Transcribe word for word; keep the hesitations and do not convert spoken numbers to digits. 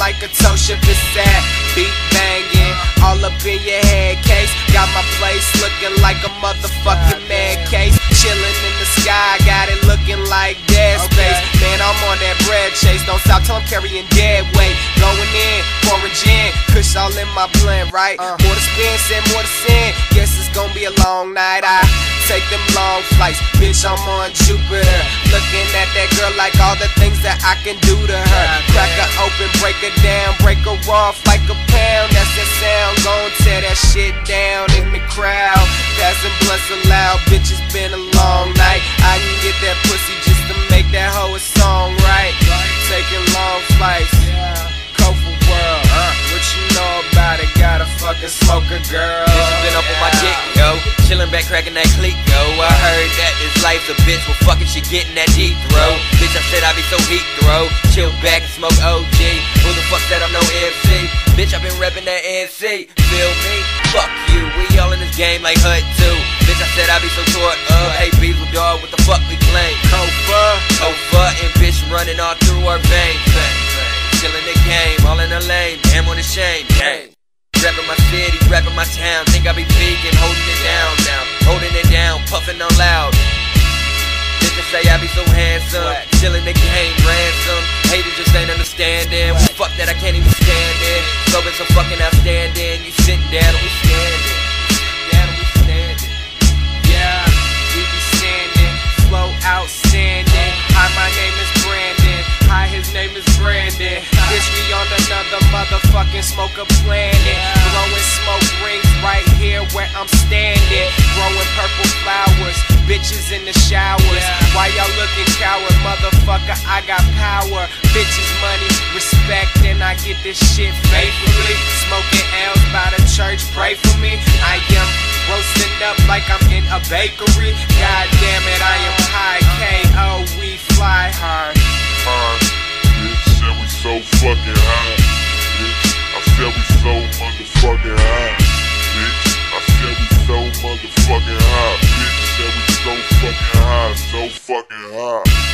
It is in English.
like a toe ship is sad. Beat banging, all up in your head case. Got my place looking like a motherfucking man case. Chillin' in the sky, got it looking like dead space. Man, I'm on that bread chase. Don't stop till I'm carrying dead weight. Going in, pouring gin, kush all in my blend, right? More to spin, send more to sin. Guess it's gonna be a long night. I take them long flights, bitch, I'm on Jupiter. Looking at that girl like all the things that I can do to her. Crack her open, break her down, break her off like a pound. That's that sound, gon' tear that shit down in the crowd. Passing blunts aloud, bitch, it's been a long night. I can get that pussy just to make that hoe a song, right? Taking long flights, Cofa World, uh, what you know about it? Gotta fucking smoke a girl. Bitch, been up on my dick, yo. Chillin' back, cracking that clique, yo. I heard that this life's a bitch, well fucking shit getting that deep throw. Bitch, I said I be so heat throw. Chill back and smoke O G. Who the fuck said I'm no M C? Bitch, I been reppin' that N C. Feel me? Fuck you. We all in this game like H U D too. Bitch, I said I be so taught of. Hey, Beetle dog, what the fuck we claim? Cofa, Cofa, and bitch running all through our veins. Chillin' the game, all in the lane. Damn on the shame, gang. Reppin' my city, reppin' my town. Think I be vegan, holding it down, down. Holding it down, puffin' on loud. Bitches say I be so handsome. Chillin' the game, ransom. Haters just ain't understanding. Well, fuck that, I can't even stand it. So been so fucking outstanding. You sitting down and we standing. Sitting down and we standing. Yeah, we be standing, flow outstanding. Hi, my name is Brandon. Hi, his name is Brandon. Bitch, we on another motherfucking smoker planet. Blowing smoke rings right here where I'm standing. Growing purple flowers, bitches in the showers. Why y'all looking coward, motherfucker? I got power. Bitches, money, respect, and I get this shit faithfully. Smoking L's by the church, pray for me. I am roasting up like I'm in a bakery. God damn it, I am high. K O, we fly hard. High, bitch, said we so fucking high. Bitch, I said we so motherfucking high. Bitch, I said we so motherfucking high. Bitch, said we so fucking high, so fucking high.